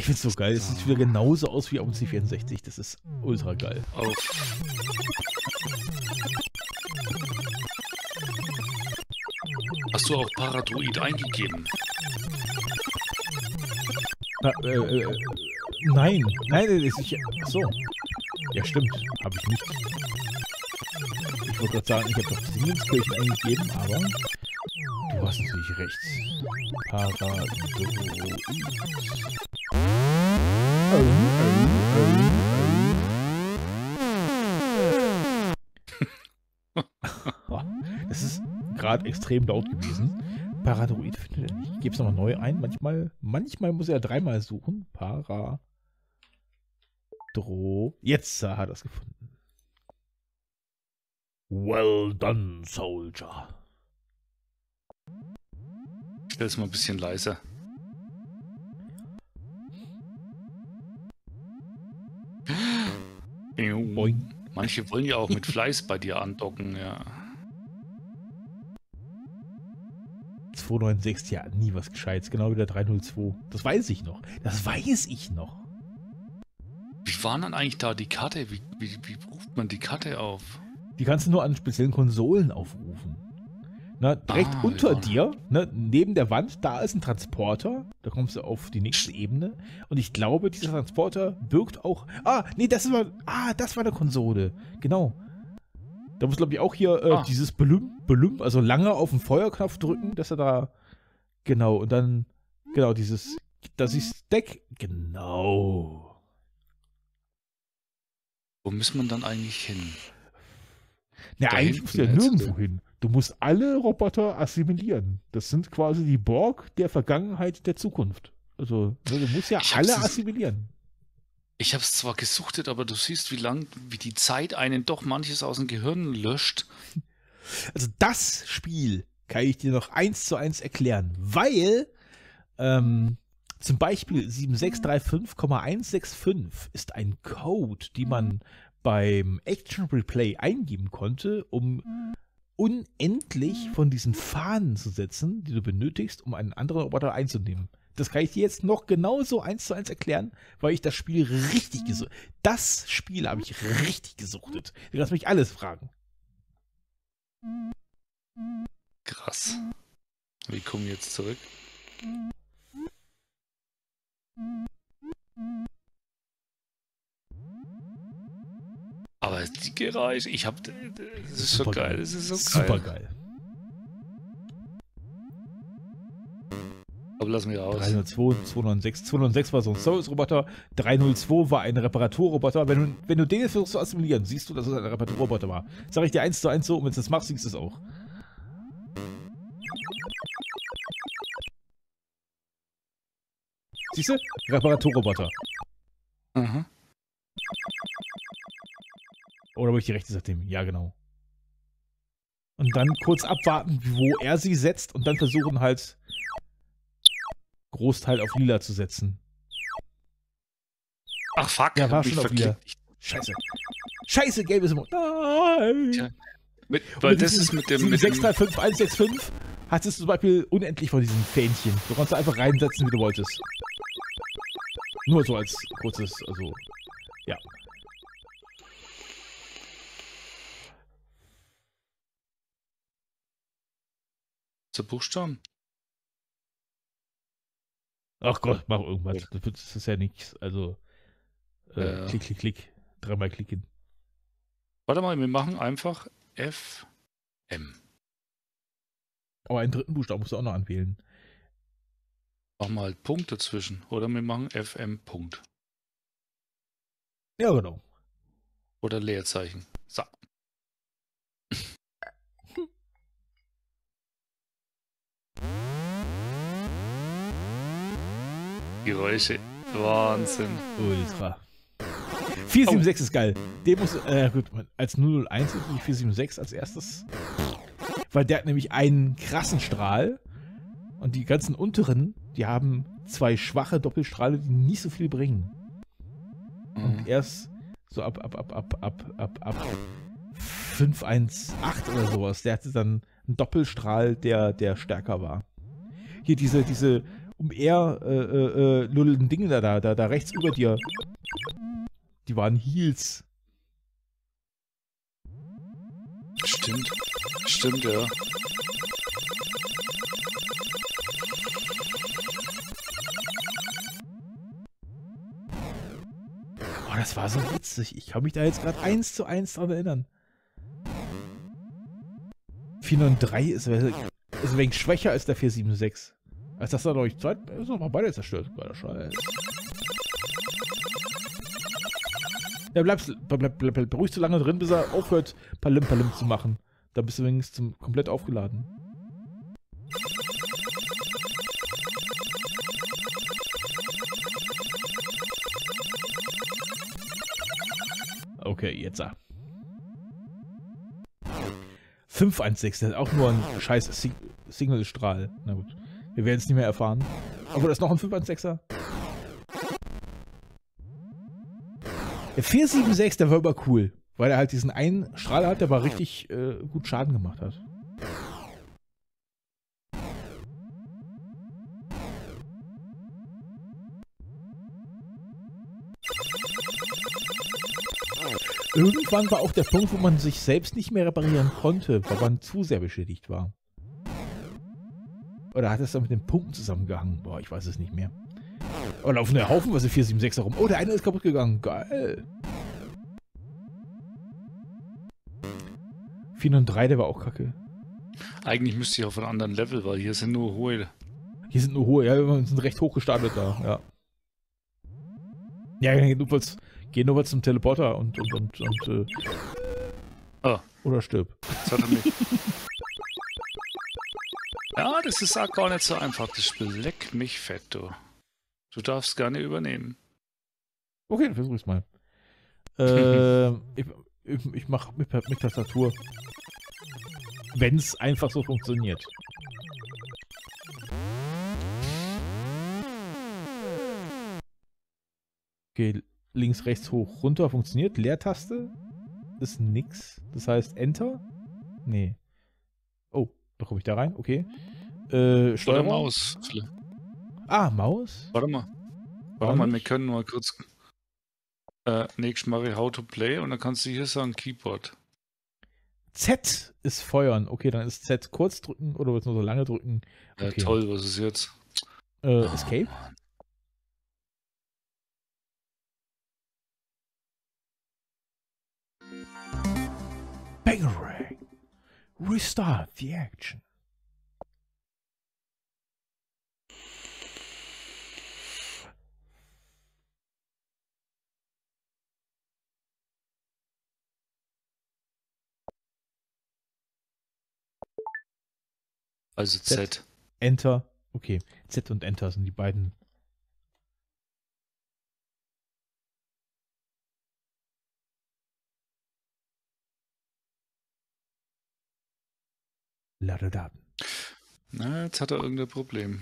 Ich find's so geil. Es sieht wieder genauso aus wie auf dem C64. Das ist ultra geil. Auf. Hast du auch Paradroid eingegeben? Nein. Achso. Ja, stimmt. Habe ich nicht. Ich wollte gerade sagen, ich habe doch Siemens-Kirchen eingegeben, aber du hast natürlich recht. Paradroid. Es ist gerade extrem laut gewesen. Paradroid findet er nicht. Ich gebe es nochmal neu ein. Manchmal muss er dreimal suchen. Jetzt hat er es gefunden. Well done, Soldier. Ich stelle es mal ein bisschen leiser. Boing. Manche wollen ja auch mit Fleiß bei dir andocken, ja. 296, ja, nie was Gescheites. Genau wie der 302. Das weiß ich noch. Wie war dann eigentlich da die Karte? Wie ruft man die Karte auf? Die kannst du nur an speziellen Konsolen aufrufen. Na, direkt unter dir, ne, neben der Wand, da ist ein Transporter. Da kommst du auf die nächste Ebene. Und ich glaube, dieser Transporter birgt auch... das war eine Konsole. Genau. Da muss, glaube ich, auch hier dieses Belüm, also lange auf den Feuerknopf drücken, dass er da... Genau, und dann... Genau, das ist Deck... Genau. Wo muss man dann eigentlich hin? Na, eigentlich musst du ja nirgendwo hin. Du musst alle Roboter assimilieren. Das sind quasi die Borg der Vergangenheit, der Zukunft. Also, du musst ja alle assimilieren. Ich habe es zwar gesuchtet, aber du siehst, wie die Zeit einen doch manches aus dem Gehirn löscht. Also das Spiel kann ich dir noch 1:1 erklären, weil zum Beispiel 7635,165 ist ein Code, die man beim Action Replay eingeben konnte, um unendlich von diesen Fahnen zu setzen, die du benötigst, um einen anderen Roboter einzunehmen. Das kann ich dir jetzt noch genauso 1:1 erklären, weil ich das Spiel richtig gesuchtet habe. Das Spiel habe ich richtig gesuchtet. Du kannst mich alles fragen. Krass. Wir kommen jetzt zurück. Aber die Geräusche, das ist so geil. Das ist so super geil. Aber lass mich raus. 302, 296. 296 war so ein Service-Roboter. 302 war ein Reparaturroboter. Wenn du den jetzt versuchst zu assimilieren, siehst du, dass es ein Reparaturroboter war. Sag ich dir 1:1 so, und wenn du das machst, siehst du es auch. Siehst du? Reparaturroboter. Mhm. Oder habe ich die rechte Seite? Ja, genau. Und dann kurz abwarten, wo er sie setzt und dann versuchen halt Großteil auf lila zu setzen. Ach fuck, ja, war schon auf lila. Scheiße. Scheiße, gelbes Emoji. Nein! Tja, weil das ist mit dem... 735165 hattest du zum Beispiel unendlich von diesen Fähnchen. Du konntest einfach reinsetzen, wie du wolltest. Nur so als kurzes, also, ja. Zu Buchstaben? Ach Gott, mach irgendwas. Das ist ja nichts. Also, klick, klick, klick. Dreimal klicken. Warte mal, wir machen einfach FM. Aber einen dritten Buchstaben musst du auch noch anwählen. Mach mal Punkt dazwischen. Oder wir machen FM Punkt. Ja, genau. Oder Leerzeichen. So. Geräusche. Wahnsinn. Ultra. 476 ist geil. Den muss, gut, als 001 ist die 476 als erstes. Weil der hat nämlich einen krassen Strahl. Und die ganzen unteren, die haben zwei schwache Doppelstrahle, die nicht so viel bringen. Und erst so ab 518 oder sowas, der hatte dann einen Doppelstrahl, der stärker war. Hier diese eher lullenden Dinge da rechts über dir. Die waren Heals. Stimmt, ja. Oh, das war so witzig. Ich kann mich da jetzt gerade 1:1 dran erinnern. 493 ist ein wenig schwächer als der 476. Als das da durch Zeit ist noch mal beide zerstört. Geiler Scheiß. Ja, bleib ruhig so lange drin, bis er aufhört, Palim zu machen. Da bist du wenigstens komplett aufgeladen. Okay, jetzt. 516, das ist auch nur ein scheiß Signalstrahl. Na gut, wir werden es nicht mehr erfahren. Aber das ist noch ein 516er. Der 476, der war aber cool, weil er halt diesen einen Strahl hat, der aber richtig gut Schaden gemacht hat. Irgendwann war auch der Punkt, wo man sich selbst nicht mehr reparieren konnte, weil man zu sehr beschädigt war. Oder hat es dann mit den Punkten zusammengehangen? Boah, ich weiß es nicht mehr. Aber laufen der haufenweise 476 herum. Oh, der eine ist kaputt gegangen. Geil. 403, der war auch kacke. Eigentlich müsste ich auf einem anderen Level, weil hier sind nur hohe. Hier sind nur hohe, ja, wir sind recht hoch gestartet da, ja. Ja, geh nur mal zum Teleporter und oder stirb. Das hat er nicht. Ja, das ist auch gar nicht so einfach, das Spiel. Leck mich fett, du. Du darfst gerne übernehmen. Okay, dann versuch ich's mal. Ich mach mit Tastatur. Wenn's einfach so funktioniert. Okay, links, rechts, hoch, runter funktioniert. Leertaste ist nix. Das heißt Enter? Nee. Oh, da komme ich da rein. Okay. Steuerung. Oder Maus. Ah, Maus? Warte mal, wir können mal kurz. Nächstes Mal How to Play und dann kannst du hier sagen Keyboard. Z ist feuern. Okay, dann ist Z kurz drücken oder willst du nur so lange drücken? Okay. Ja, toll, was ist jetzt? Escape? Bangarang. Restart the action. Also Z. Enter. Okay. Z und Enter sind die beiden. Lade Daten. Na, jetzt hat er irgendein Problem.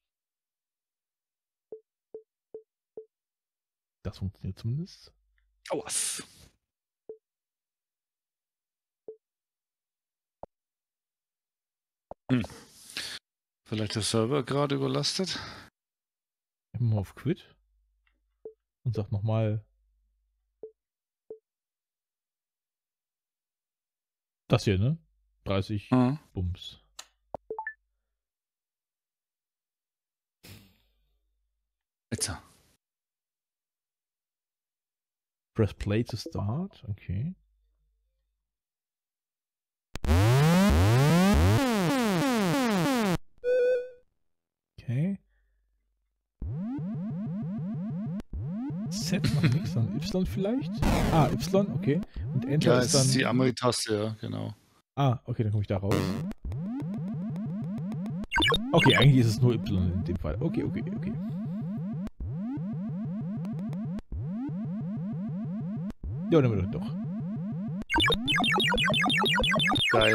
Das funktioniert zumindest. Oh, was? Vielleicht der Server gerade überlastet? Ich mal auf Quit und sag nochmal das hier, ne? 30 Bums. Jetzt. Press play to start. Okay. Okay. Z macht nichts, dann Y vielleicht? Ah, Y, okay. Und Enter Ja, ist dann... ist die Amri-Taste, ja, genau. Ah, okay, dann komme ich da raus. Okay, eigentlich ist es nur Y in dem Fall. Okay. Ja, nehmen wir doch. Geil.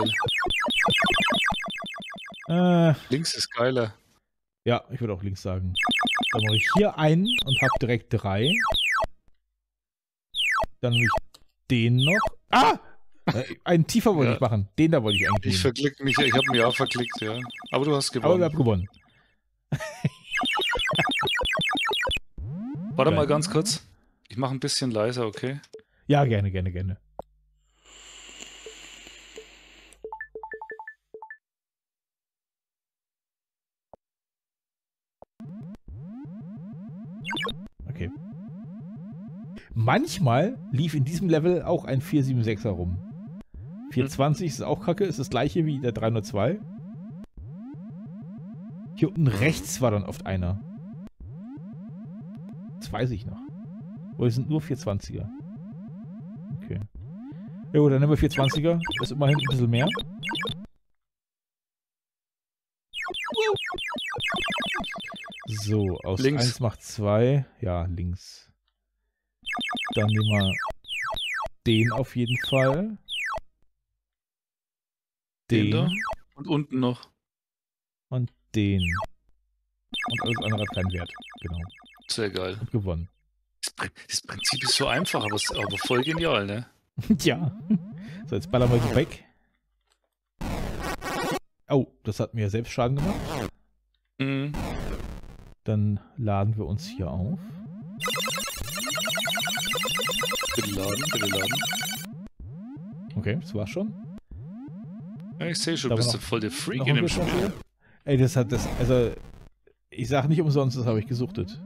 Links ist geiler. Ja, ich würde auch links sagen. Dann mache ich hier einen und habe direkt 3. Dann nehme ich den noch. Ah! Einen tiefer wollte ich machen. Den da wollte ich eigentlich. Ich verklick mich, ich habe mich auch verklickt, ja. Aber du hast gewonnen. Aber wir haben gewonnen. Warte Geil. mal ganz kurz. Ich mache ein bisschen leiser, okay? Ja, gerne, gerne, gerne. Okay. Manchmal lief in diesem Level auch ein 476er rum. 420 ist auch kacke, ist das gleiche wie der 302. Hier unten rechts war dann oft einer. Das weiß ich noch. Oder es sind nur 420er. Okay. Ja gut, dann nehmen wir 420er. Das ist immerhin ein bisschen mehr. So, aus Links. 1 macht 2. Ja, links. Dann nehmen wir den auf jeden Fall. Den da. Den Und unten noch. und den. Und alles andere hat keinen Wert. Genau. Sehr geil. Und gewonnen. Das Prinzip ist so einfach, aber voll genial, ne? Ja. So, jetzt ballern wir die weg. Oh, das hat mir selbst Schaden gemacht. Mhm. Dann laden wir uns hier auf. Bitte laden, bitte laden. Okay, das war's schon. Ja, ich sehe schon, Da bist war du voll der Noch Freak ein in dem bisschen Spiel. hier. Ey, das hat das, also, ich sag nicht umsonst, das habe ich gesuchtet.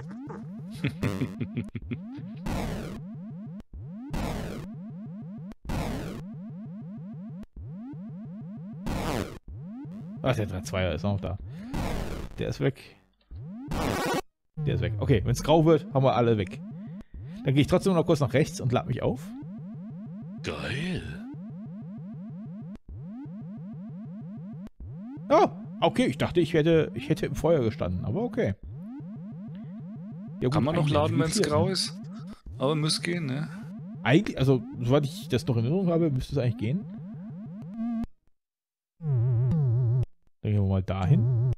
Ach, der 3-2er ist auch noch da. Der ist weg. Der ist weg. Okay, wenn es grau wird, haben wir alle weg. Dann gehe ich trotzdem noch kurz nach rechts und lade mich auf. Geil. Oh, okay, ich dachte, ich hätte im Feuer gestanden, aber okay. Ja, gut, Kann man noch eigentlich laden, wenn es hier, grau ne? ist? Aber muss gehen, ne? Eigentlich, also, soweit ich das noch in Erinnerung habe, müsste es eigentlich gehen. Dann gehen wir mal dahin.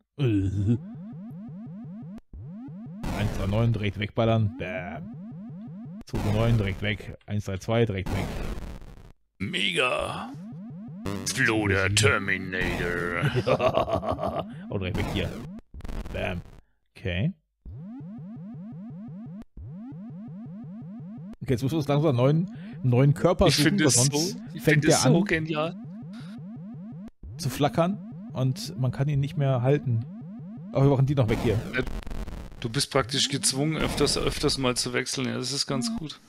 139 direkt wegballern. Bam. 209 direkt weg. 132 direkt weg. Mega. Flo der Terminator. Oh, direkt weg hier. Bam. Okay. Okay, jetzt müssen wir uns langsam einen neuen Körper Ich suchen, finde weil es sonst so, fängt der so an genial. zu flackern und man kann ihn nicht mehr halten. Aber wir machen die noch weg hier. Du bist praktisch gezwungen, öfters mal zu wechseln. Ja, das ist ganz gut.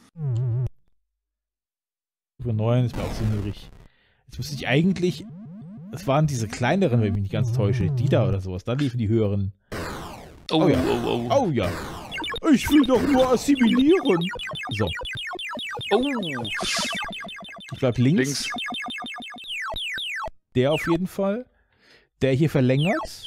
Über 9 ist mir auch so niedrig. Jetzt müsste ich eigentlich. Das waren diese kleineren, wenn ich mich nicht ganz täusche. Die da oder sowas. Da liefen die höheren. Oh, Oh ja. oh, oh. Oh ja. Ich will doch nur assimilieren. So. Oh. Ich bleib links. Links. Der auf jeden Fall. Der hier verlängert.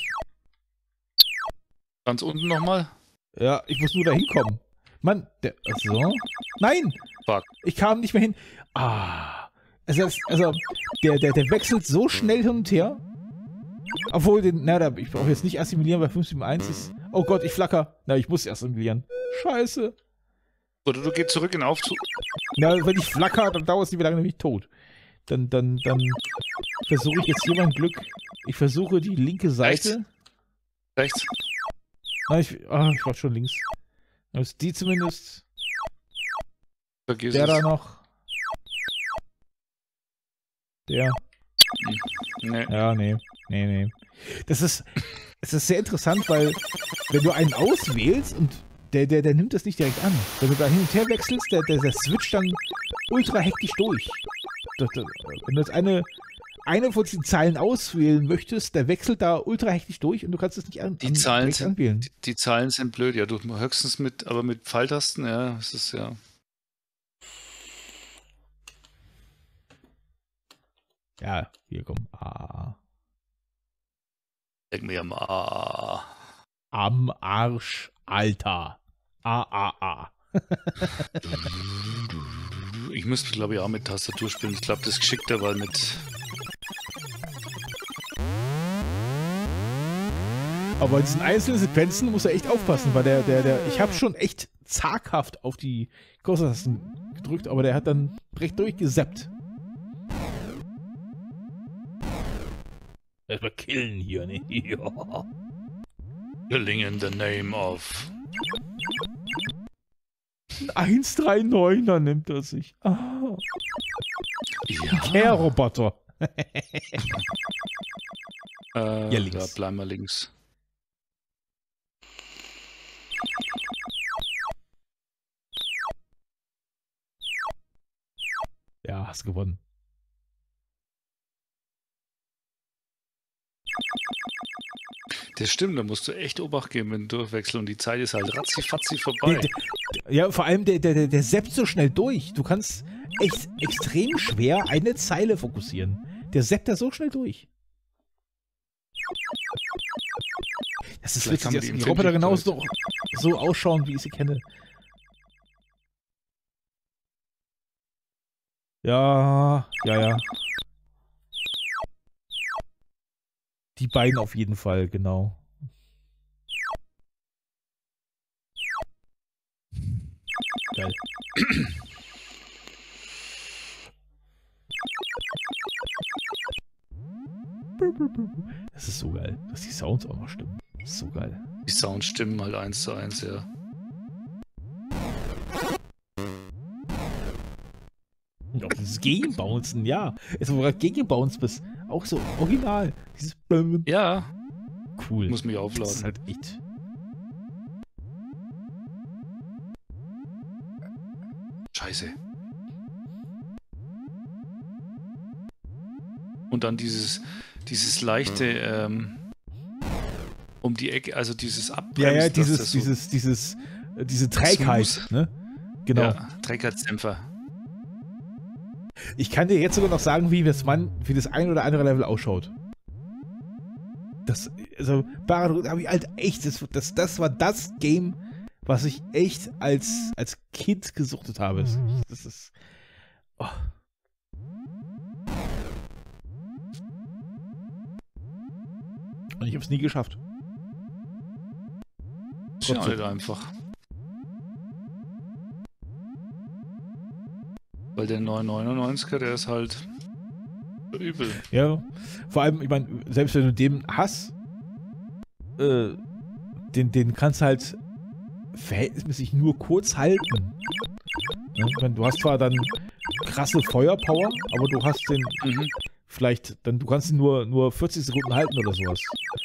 Ganz unten nochmal. Ja, ich muss nur da hinkommen. Mann, der. So. Nein! Fuck. Ich kam nicht mehr hin. Ah. Also der wechselt so schnell hin und her. Obwohl, ich brauche jetzt nicht assimilieren, weil 571 ist. Oh Gott, ich flacker. Na, ich muss assimilieren. Scheiße. Oder du gehst zurück in Aufzug. Na, wenn ich flacker, dann dauert es nicht mehr lange, nämlich tot. Dann versuche ich jetzt hier mein Glück. Ich versuche die linke Seite. Rechts. Nein, ich war schon links. Dann ist die zumindest. Vergiss Der es. da noch. Der. Nee. Ja, nee. Es ist sehr interessant, weil wenn du einen auswählst und der nimmt das nicht direkt an. Wenn du da hin und her wechselst, der switcht dann ultra hektisch durch. Wenn du jetzt eine von diesen Zeilen auswählen möchtest, der wechselt da ultra hektisch durch und du kannst es nicht Die Zahlen direkt anwählen. Die Zahlen sind blöd, ja. Du höchstens mit Pfeiltasten, ja, das ist ja. Ja, hier komm. Denk mir am Am Arsch, Alter. Ich müsste, glaube ich, auch mit Tastatur spielen. Ich glaube, das geschickter, weil mit. Aber in diesen einzelnen Sequenzen muss er echt aufpassen, weil ich habe schon echt zaghaft auf die Kurstasten gedrückt, aber der hat dann recht durchgesappt. Erstmal killen hier, ne? Ja. Killing in the name of. Ein 139er nimmt er sich. Ah. Ja. Care-Roboter. Ja, links. Da bleiben wir links. Ja, hast gewonnen. Das stimmt, da musst du echt Obacht geben, wenn du durchwechselst und die Zeit ist halt ratzifatzi vorbei. Ja, vor allem der zappt so schnell durch. Du kannst echt extrem schwer eine Zeile fokussieren. Der zappt da so schnell durch. Das ist Vielleicht witzig, kann man dass die die Roboter Empfindlichkeit- genauso so ausschauen, wie ich sie kenne. Ja. Die beiden auf jeden Fall, genau. Geil. Das ist so geil, dass die Sounds auch noch stimmen. Das ist so geil. Die Sounds stimmen halt 1:1, ja. Und auch dieses Gegenbouncen, ja. Jetzt, wo du gerade Gegenbounce bist, auch so original. Dieses Ja, cool. muss mich Das ist aufladen. halt echt. Scheiße. Und dann dieses leichte um die Ecke, also dieses Abbremsen. Ja, dass das so- diese Trägheit, Smooth. ne? Genau. Ja, Trägheitsdämpfer. Ich kann dir jetzt sogar noch sagen, wie das ein oder andere Level ausschaut. Also, Barad habe ich halt echt, das war das Game, was ich echt als Kind gesuchtet habe. Das ist. Oh. Und ich habe es nie geschafft. Ist ja Trotzdem. nicht einfach. Weil der 999er, der ist halt übel. Ja, vor allem, ich meine, selbst wenn du den hast, den kannst du halt verhältnismäßig nur kurz halten. Ja, ich meine, du hast zwar dann krasse Feuerpower, aber du hast den vielleicht, du kannst ihn nur 40 Sekunden halten oder sowas.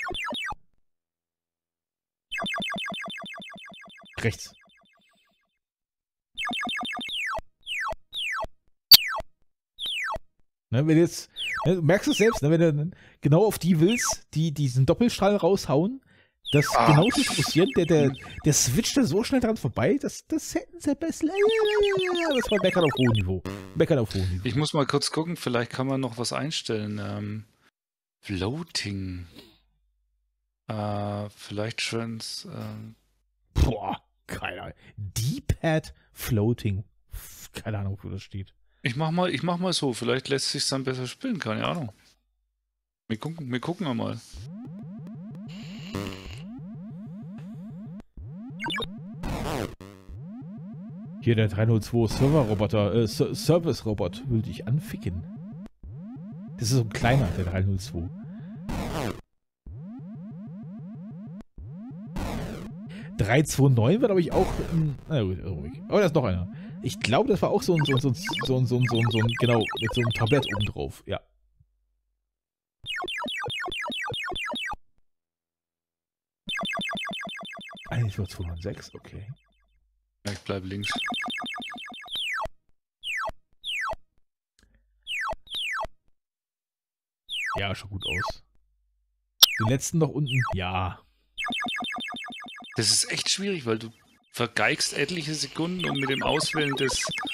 Rechts. Ne, wenn jetzt, ne, du merkst es selbst, ne, wenn du genau auf die willst, die diesen Doppelstrahl raushauen, das genau zu fokussieren, der switcht da so schnell dran vorbei, das hätten sie besser. Das war Meckern auf hohem Niveau. Meckern auf hohem Niveau. Ich muss mal kurz gucken, vielleicht kann man noch was einstellen. Floating. Vielleicht Trans. Boah, keine Ahnung. D-Pad Floating. Keine Ahnung, wo das steht. Ich mach mal so, vielleicht lässt sich dann besser spielen, keine Ahnung. Wir gucken mal. Hier der 302 Server-Roboter, Service-Robot will dich anficken. Das ist so ein kleiner, der 302. .329 war, glaube ich, auch. Na gut, ruhig. Aber da ist noch einer. Ich glaube, das war auch so ein, genau, mit so einem Tablett oben drauf. Ja. Eigentlich war 206, okay. Ja, ich bleibe links. Ja, schaut gut aus. Den letzten noch unten, ja. Das ist echt schwierig, weil du vergeigst etliche Sekunden, um mit dem Auswählen des